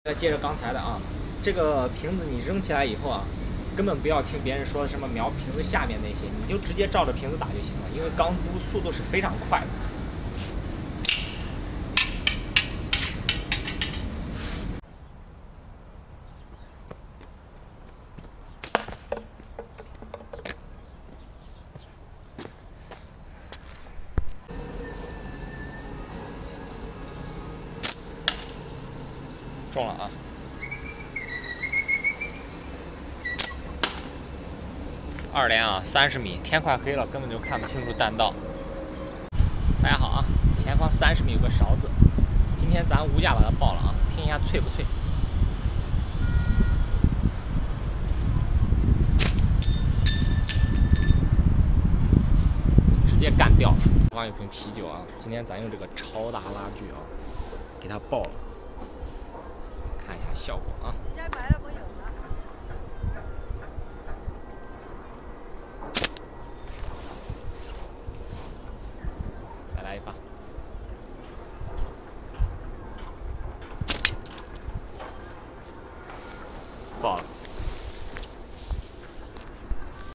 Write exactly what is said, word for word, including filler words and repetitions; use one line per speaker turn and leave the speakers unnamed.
接着刚才的啊，这个瓶子你扔起来以后啊，根本不要听别人说什么瞄瓶子下面那些，你就直接照着瓶子打就行了，因为钢珠速度是非常快的。中了啊！二连啊，三十米，天快黑了，根本就看不清楚弹道。大家好啊，前方三十米有个勺子，今天咱无价把它爆了啊，听一下脆不脆？直接干掉了。前方有瓶啤酒啊，今天咱用这个超大拉锯啊，给它爆了，看一下效果啊。再来一发，爆了。